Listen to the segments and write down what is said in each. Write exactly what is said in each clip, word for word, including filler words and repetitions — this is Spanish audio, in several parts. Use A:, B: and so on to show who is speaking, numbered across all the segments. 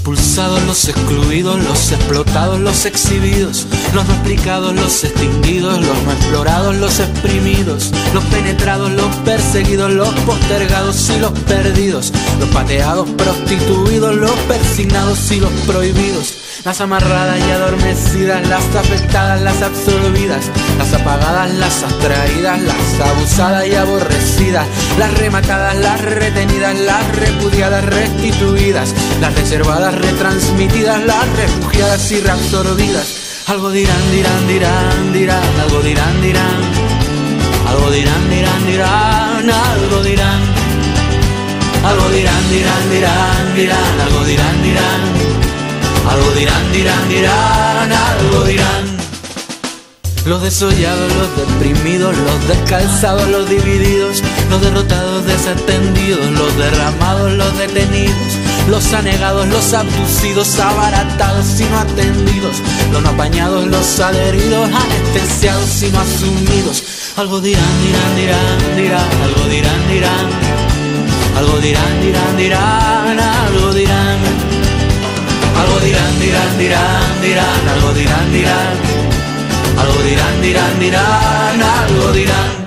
A: expulsados, los excluidos, los explotados, los exhibidos, los no explicados, los extinguidos, los no explorados, los exprimidos, los penetrados, los perseguidos, los postergados y los perdidos, los pateados, prostituidos, los persignados y los prohibidos, las amarradas y adormecidas, las afectadas, las absorbidas, las apagadas, las abstraídas, las abusadas y aborrecidas, las rematadas, las retenidas, las repudiadas, restituidas, las reservadas, retransmitidas, las refugiadas y reabsorbidas. Algo dirán, dirán, dirán, dirán, algo dirán, dirán, algo dirán, dirán, dirán, algo dirán, algo dirán, dirán, dirán, dirán, algo dirán, dirán, algo dirán, dirán, dirán, algo dirán. Los desollados, los deprimidos, los descalzados, los divididos, los derrotados, desatendidos, los derramados, los detenidos, los anegados, los abducidos, abaratados y no atendidos, los no apañados, los adheridos, anestesiados y no asumidos. Algo dirán, dirán, dirán, dirán, algo dirán, dirán, algo dirán, dirán, dirán, algo dirán, algo dirán, dirán, dirán, dirán, algo dirán, dirán, algo dirán, dirán, dirán, algo dirán.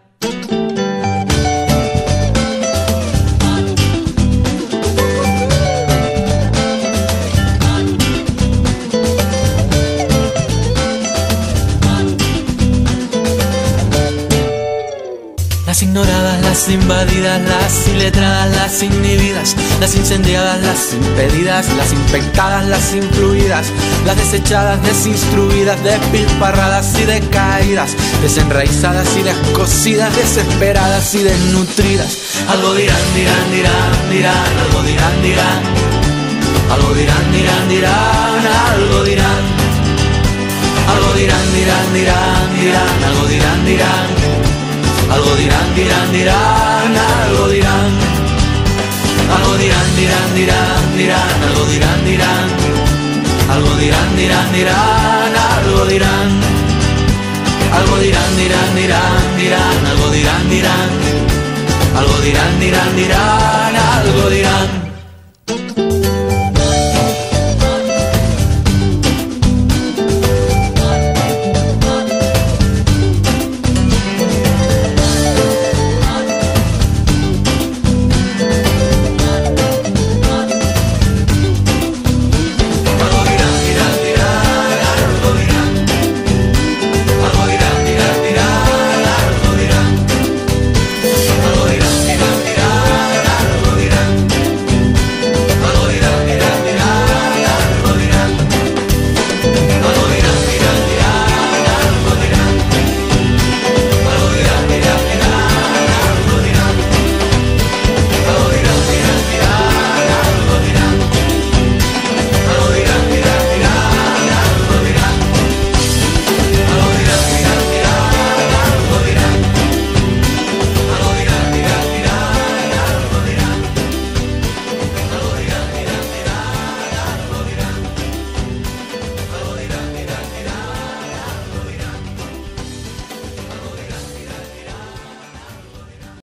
A: Las ignoradas, las invadidas, las iletradas, las inhibidas, las incendiadas, las impedidas, las infectadas, las influidas, las desechadas, desinstruidas, despilfarradas y decaídas, desenraizadas y descosidas, desesperadas y desnutridas. Algo dirán, dirán, dirán, dirán, algo dirán, dirán, algo dirán, dirán, dirán, algo dirán, algo dirán, dirán, dirán, dirán, algo dirán, dirán, algo dirán, dirán, dirán, algo dirán, algo dirán, dirán, dirán, dirán, algo dirán, dirán, algo dirán, dirán, dirán, algo dirán, algo dirán, dirán, dirán, dirán, algo dirán, dirán, algo dirán, dirán, dirán, algo dirán.